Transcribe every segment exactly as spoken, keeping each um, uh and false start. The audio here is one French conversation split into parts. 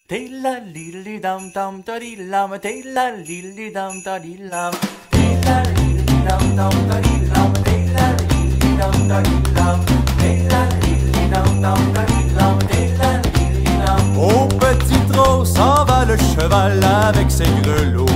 Tela lili dum dum da di lam, tela lili dum da di lam, tela lili dum dum da di lam, tela lili dum da di lam, tela lili dum dum da di lam, tela lili dum. Au petit trot s'en va le cheval avec ses grelots,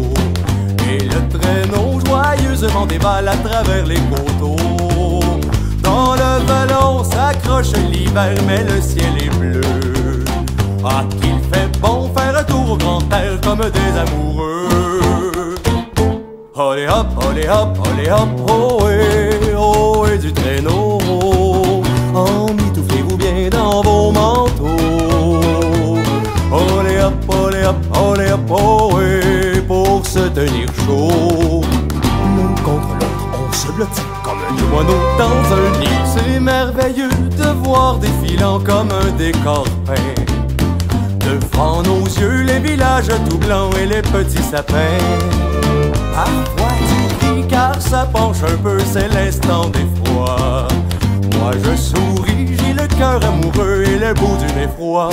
et le traîneau joyeusement dévale à travers les coteaux. Dans le vallon s'accroche l'hiver, mais le ciel est bleu. Ah, qu'il fait bon faire un tour au grand air comme des amoureux. Olé hop, olé hop, olé hop, ohé, ohé du traîneau. Emmitouflez-vous bien dans vos manteaux. Olé hop, olé hop, olé hop, ohé, pour se tenir chaud. L'un contre l'autre, on se blottit comme deux moineaux dans un nid. C'est merveilleux de voir défilant comme un décor peint. Devant nos yeux, les villages tout blancs et les petits sapins. Parfois tu cries car ça penche un peu, c'est l'instant d'effroi. Moi je souris, j'ai le cœur amoureux et le bout du nez froid.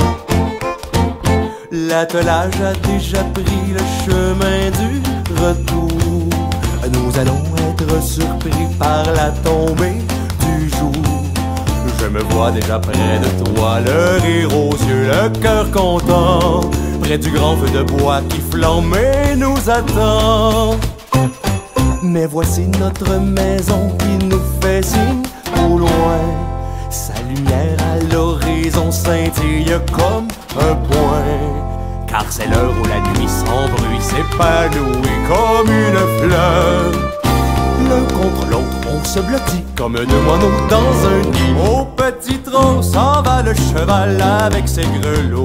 L'attelage a déjà pris le chemin du retour. Nous allons être surpris par la tombée du jour. Je me vois déjà près de toi, le rire aux yeux, le cœur content, près du grand feu de bois qui flambe et nous attend. Mais voici notre maison qui nous fait signe au loin. Sa lumière à l'horizon scintille comme un point. Car c'est l'heure où la nuit sans bruit s'épanouit comme une fleur. L'un contre l'autre, on se blottit comme deux moineaux dans un nid. Au petit trot s'en va le cheval avec ses grelots,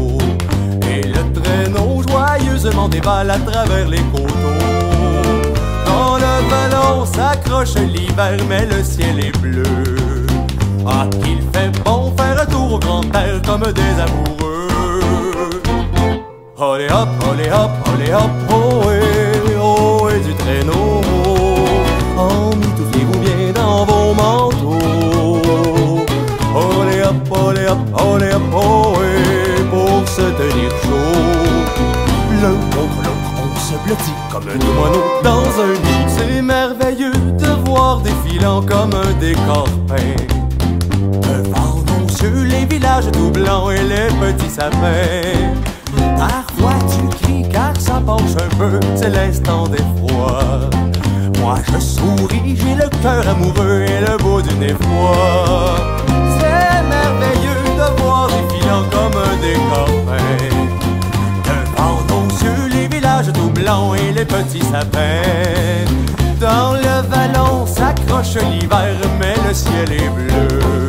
et le traîneau joyeusement dévale à travers les coteaux. Dans le vallon s'accroche l'hiver, mais le ciel est bleu. Ah, qu'il fait bon faire un tour au grand air comme des amoureux. Olé hop, olé hop, olé hop, ohé, ohé du traîneau. Emmitouflez-vous bien dans vos manteaux. Olé hop, olé hop, olé hop, ohé, pour se tenir chaud. L'un contre l'autre, on se blottit comme deux moineaux dans un nid. C'est merveilleux de voir défilant comme un décor peint. Devant nos yeux, les villages tout blancs et les petits sapins. Parfois tu cries car ça penche un peu, c'est l'instant d'effroi. Moi je souris, j'ai le cœur amoureux et le bout du nez froid. C'est merveilleux de voir défilant comme un décor peint. Devant nos yeux, les villages tout blancs et les petits sapins. Dans le vallon s'accroche l'hiver, mais le ciel est bleu.